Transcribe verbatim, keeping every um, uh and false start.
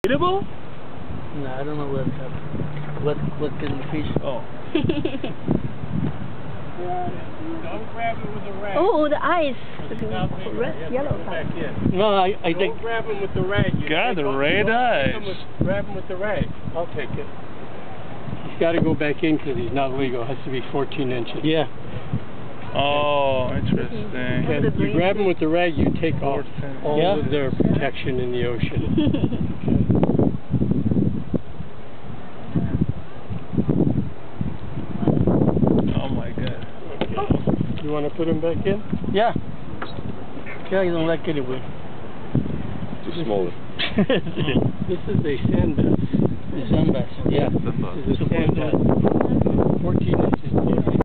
eatable? No, I don't know what happened. What what can the fish? Oh. Don't grab it with the rag. Oh, the eyes. Red, yellow. Back in. No, I I Don't think. grab him with the rag. You God, take the off- red don't eyes. take him with- Grab him with the rag. I'll take it. He's got to go back in because he's not legal. It has to be fourteen inches. Yeah. Oh, interesting. And you grab him with the rag, you take off all Yeah. of their protection in the ocean. Oh my God. You want to put him back in? Yeah. Yeah, you don't like it anyway. Too small. This is a sand bass. The sand bass. Yeah. This is a sand bass. fourteen inches.